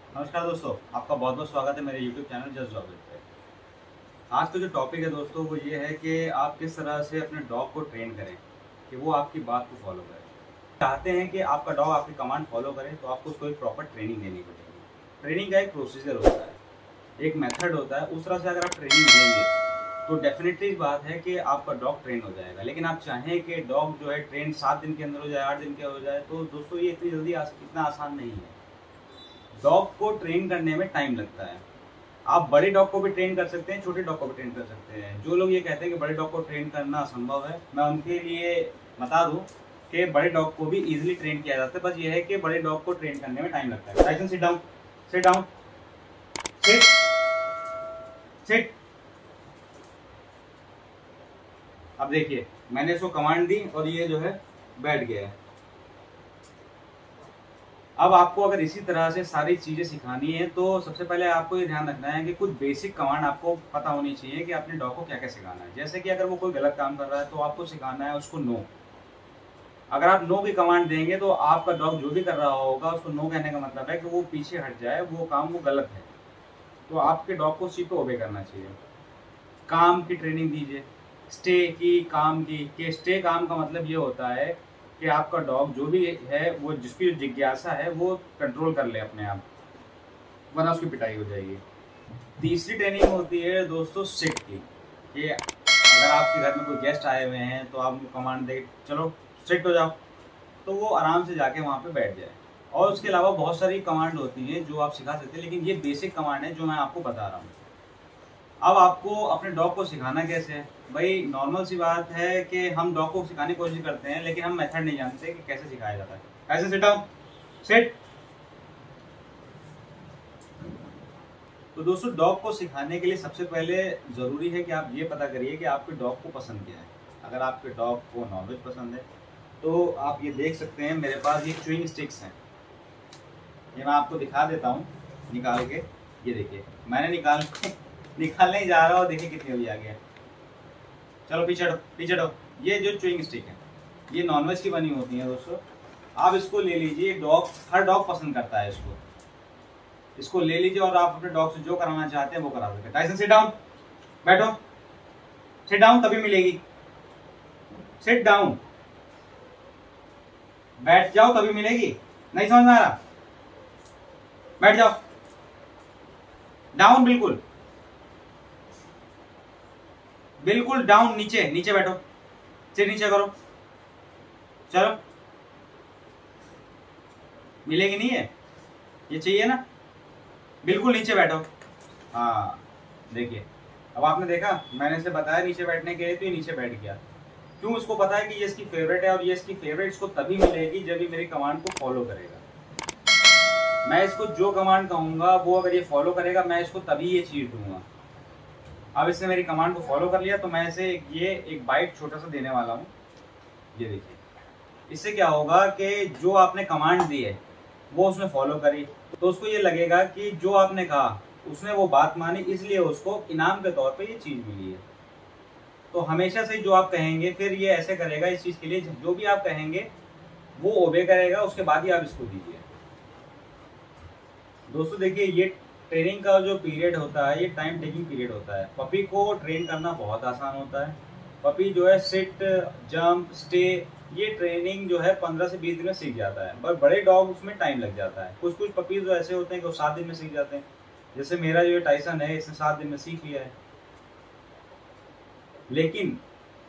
नमस्कार दोस्तों, आपका बहुत बहुत स्वागत है मेरे YouTube channel just dog it पे। आज का जो टॉपिक है दोस्तों वो ये है कि आप किस तरह से अपने डॉग को ट्रेन करें कि वो आपकी बात को फॉलो करे। चाहते हैं कि आपका डॉग आपकी कमांड फॉलो करे तो आपको उसको एक प्रॉपर ट्रेनिंग देनी पड़ेगी। ट्रेनिंग का एक प्रोसीजर होता है, एक मेथड होता है। उस तरह से अगर आप ट्रेनिंग देंगे तो डेफिनेटली बात है कि आपका डॉग ट्रेन हो जाएगा। लेकिन आप चाहें कि डॉग जो है ट्रेन 7 दिन के अंदर हो जाए, 8 दिन के हो जाए, तो दोस्तों ये इतनी जल्दी इतना आसान नहीं है। डॉग को ट्रेन करने में टाइम लगता है। आप बड़े डॉग को भी ट्रेन कर सकते हैं, छोटे डॉग को भी ट्रेन कर सकते हैं। जो लोग ये कहते हैं कि बड़े डॉग को ट्रेन करना असंभव है, मैं उनके लिए बता दूं कि बड़े डॉग को भी इजीली ट्रेन किया जाता है। बस ये है कि बड़े डॉग को ट्रेन करने में टाइम लगता है। Tyson sit down, sit down, sit, sit. अब देखिए, मैंने इसको कमांड दी और ये जो है बैठ गया है। अब आपको अगर इसी तरह से सारी चीजें सिखानी है तो सबसे पहले आपको ये ध्यान रखना है कि कुछ बेसिक कमांड आपको पता होनी चाहिए कि अपने डॉग को क्या क्या सिखाना है। जैसे कि अगर वो कोई गलत काम कर रहा है तो आपको सिखाना है उसको नो। अगर आप नो की कमांड देंगे तो आपका डॉग जो भी कर रहा होगा उसको नो कहने का मतलब है कि वो पीछे हट जाए, वो काम वो गलत है। तो आपके डॉग को उसी पे ओबे करना चाहिए। काम की ट्रेनिंग दीजिए, स्टे की, काम की। कि स्टे काम का मतलब ये होता है कि आपका डॉग जो भी है वो जिसकी जो जिज्ञासा है वो कंट्रोल कर ले अपने आप, वरना उसकी पिटाई हो जाएगी। तीसरी ट्रेनिंग होती है दोस्तों सिट की। कि अगर आपके घर में कोई गेस्ट आए हुए हैं तो आप उनको कमांड दे चलो सिट हो जाओ, तो वो आराम से जाके वहाँ पे बैठ जाए। और उसके अलावा बहुत सारी कमांड होती है जो आप सिखा सकते हैं, लेकिन ये बेसिक कमांड है जो मैं आपको बता रहा हूँ। अब आपको अपने डॉग को सिखाना कैसे है? भाई नॉर्मल सी बात है कि हम डॉग को सिखाने की कोशिश करते हैं लेकिन हम मेथड नहीं जानते कि कैसे सिखाया जाता है। कैसे सिट डाउन, सिट। तो दोस्तों डॉग को सिखाने के लिए सबसे पहले ज़रूरी है कि आप ये पता करिए कि आपके डॉग को पसंद क्या है। अगर आपके डॉग को नॉनवेज पसंद है तो आप ये देख सकते हैं मेरे पास ये च्यूइंग स्टिक्स हैं। ये मैं आपको दिखा देता हूँ निकाल के। ये देखिए मैंने निकालने ही जा रहा हूँ, देखिए कितनी अभी आ गया। चलो पीछे हटो, पीछे हटो। ये जो च्यूइंग स्टिक है ये नॉनवेज की बनी होती है दोस्तों। आप इसको ले लीजिए, डॉग हर डॉग पसंद करता है इसको। इसको ले लीजिए और आप अपने डॉग से जो कराना चाहते हैं वो करा सकते हैं। टाइसन सिट डाउन, बैठो, सिट डाउन तभी मिलेगी। सिट डाउन, बैठ जाओ तभी मिलेगी। नहीं समझ में आ रहा? बैठ जाओ, डाउन, बिल्कुल बिल्कुल डाउन, नीचे नीचे बैठो, सिर नीचे करो। चलो, मिलेगी नहीं है, ये चाहिए ना, बिल्कुल नीचे बैठो। हाँ देखिए, अब आपने देखा मैंने इसे बताया नीचे बैठने के लिए तो ये नीचे बैठ गया। क्यों? उसको पता है कि ये इसकी फेवरेट है और ये इसकी फेवरेट इसको तभी मिलेगी जब ये मेरी कमांड को फॉलो करेगा। मैं इसको जो कमांड कहूंगा वो अगर ये फॉलो करेगा मैं इसको तभी ये चीज दूंगा। अब इसने मेरी कमांड को फॉलो कर लिया तो मैं इसे ये एक बाइट छोटा सा देने वाला हूँ। ये देखिए, इससे क्या होगा कि जो आपने कमांड दी है वो उसने फॉलो करी तो उसको ये लगेगा कि जो आपने कहा उसने वो बात मानी, इसलिए उसको इनाम के तौर पे ये चीज मिली है। तो हमेशा से जो आप कहेंगे फिर ये ऐसे करेगा। इस चीज के लिए जो भी आप कहेंगे वो ओबे करेगा, उसके बाद ही आप इसको दीजिए। दोस्तों देखिए, ये ट्रेनिंग का जो पीरियड होता है ये टाइम टेकिंग पीरियड होता है। पपी को ट्रेन करना बहुत आसान होता है। पपी जो है सिट, जंप, स्टे, ये ट्रेनिंग जो है 15 से 20 दिन में सीख जाता है। पर बड़े डॉग उसमें टाइम लग जाता है। कुछ कुछ पपीज जो ऐसे होते हैं कि वो 7 दिन में सीख जाते हैं। जैसे मेरा जो टाइसन है इसने 7 दिन में सीख लिया है। लेकिन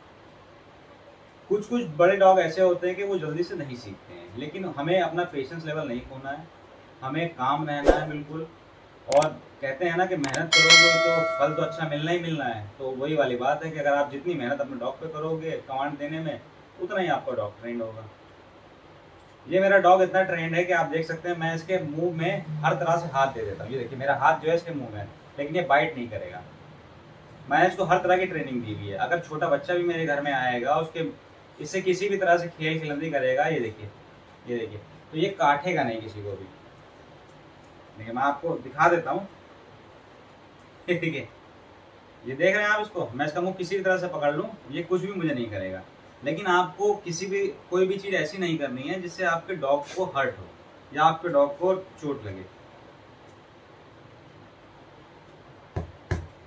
कुछ कुछ बड़े डॉग ऐसे होते हैं कि वो जल्दी से नहीं सीखते हैं। लेकिन हमें अपना पेशेंस लेवल नहीं खोना है, हमें काम रहना है बिल्कुल। और कहते हैं ना कि मेहनत करोगे तो फल तो अच्छा मिलना ही मिलना है। तो वही वाली बात है कि अगर आप जितनी मेहनत अपने डॉग पे करोगे कमांड देने में, उतना ही आपका डॉग ट्रेंड होगा। ये मेरा डॉग इतना ट्रेंड है कि आप देख सकते हैं मैं इसके मुंह में हर तरह से हाथ दे देता हूँ। ये देखिए मेरा हाथ जो है इसके मुंह में, लेकिन ये बाइट नहीं करेगा। मैंने इसको हर तरह की ट्रेनिंग दी हुई है। अगर छोटा बच्चा भी मेरे घर में आएगा उसके इससे किसी भी तरह से खेल खिलंदी करेगा, ये देखिए, ये देखिए, तो ये काटेगा नहीं किसी को भी। देखिए मैं आपको दिखा देता हूँ। ठीक है, ये देख रहे हैं आप इसको, मैं इसका मुंह किसी भी तरह से पकड़ लूँ ये कुछ भी मुझे नहीं करेगा। लेकिन आपको कोई भी चीज़ ऐसी नहीं करनी है जिससे आपके डॉग को हर्ट हो या आपके डॉग को चोट लगे।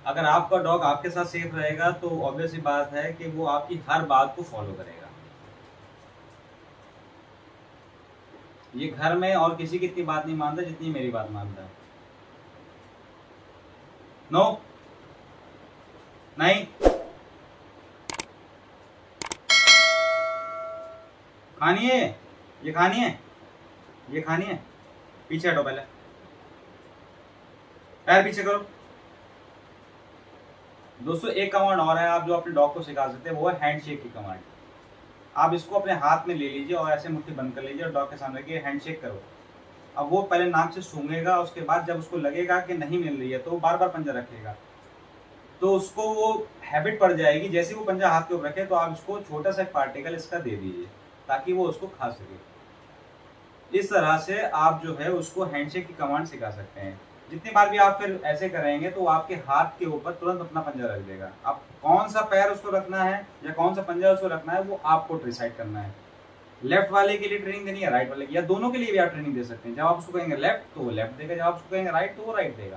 अगर आपका डॉग आपके साथ सेफ रहेगा तो ऑब्वियस सी बात है कि वो आपकी हर बात को फॉलो करेगा। ये घर में और किसी की इतनी बात नहीं मानता जितनी मेरी बात मानता है। नो, नहीं, खानी है, ये खानी है, ये खानी है। पीछे हटो, पहले पैर पीछे करो। दोस्तों एक कमांड और है आप जो अपने डॉग को सिखा सकते हैं, वो है हैंडशेक की कमांड। आप इसको अपने हाथ में ले लीजिए और ऐसे मुट्ठी बंद कर लीजिए और डॉग के सामने रखिए, हैंडशेक करो। अब वो पहले नाक से सूंघेगा, उसके बाद जब उसको लगेगा कि नहीं मिल रही है तो वो बार बार पंजा रखेगा, तो उसको वो हैबिट पड़ जाएगी। जैसे वो पंजा हाथ के ऊपर रखे तो आप इसको छोटा सा पार्टिकल इसका दे दीजिए ताकि वो उसको खा सके। इस तरह से आप जो है उसको हैंडशेक की कमांड सिखा सकते हैं। जितनी बार भी आप फिर ऐसे करेंगे तो आपके हाथ के ऊपर तुरंत अपना पंजा रख देगा। अब कौन सा पैर उसको रखना है या कौन सा पंजा उसको रखना है वो आपको डिसाइड करना है। लेफ्ट वाले के लिए ट्रेनिंग देनी है, राइट वाले की, या दोनों के लिए भी आप ट्रेनिंग दे सकते हैं। जब आप उसको कहेंगे लेफ्ट तो वो लेफ्ट देगा, जब आप उसको कहेंगे राइट तो वो राइट देगा।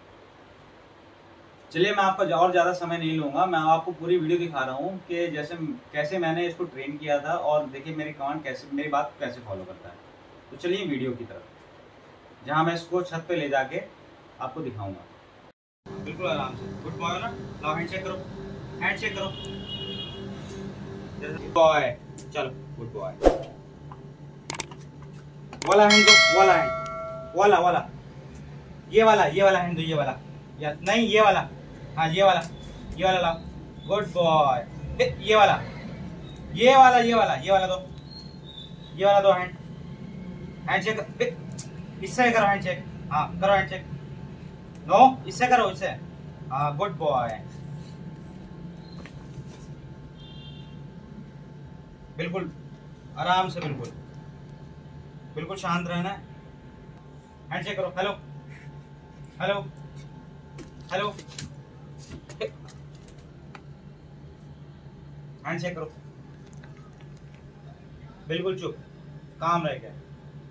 चलिए मैं आपका और ज़्यादा समय नहीं लूँगा, मैं आपको पूरी वीडियो दिखा रहा हूँ कि जैसे कैसे मैंने इसको ट्रेन किया था और देखिए मेरी कमांड कैसे, मेरी बात कैसे फॉलो करता है। तो चलिए वीडियो की तरफ, जहाँ मैं इसको छत पे ले जाके आपको दिखाऊंगा। बिल्कुल आराम से। गुड बॉय ना, लाओ हैंडशेक करो, हैंडशेक करो। बॉय, चलो गुड बॉय। वाला हैंड दो, वाला हैंड, वाला ये वाला हैंड दो, ये वाला, या नहीं ये वाला, हाँ ये वाला लाओ। Good boy. ये वाला दो, ये वाला दो हैंड, हैंडशेक इससे करो, हैंडशेक, हाँ करो हैंडशेक। नो, इससे करो, इससे, हाँ गुड बॉय। बिल्कुल आराम से, बिल्कुल बिल्कुल शांत रहना है। हैंडशेक करो, हेलो हेलो हेलो, हैंडशेक करो, बिल्कुल चुप, काम रह गया,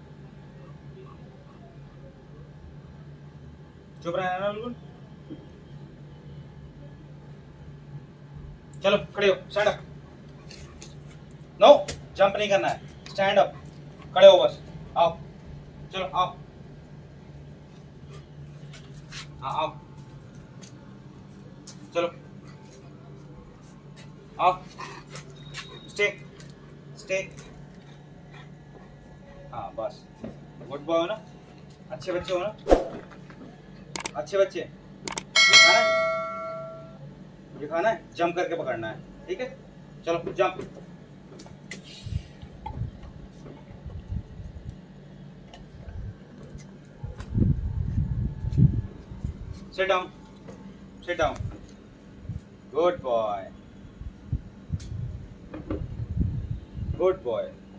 चुप रहना ना बिल्कुल। चलो खड़े हो, स्टैंड अप। नो, जंप नहीं करना है, स्टैंड अप, खड़े हो बस, आओ, चलो आओ, हाँ आओ, चलो आओ, स्टे स्टे, हाँ बस, गुड बॉय हो ना, अच्छे बच्चे हो ना, अच्छे बच्चे। ये खाना है, जंप करके पकड़ना है, ठीक है, चलो jump. Sit down. Sit down. Good boy. Good boy.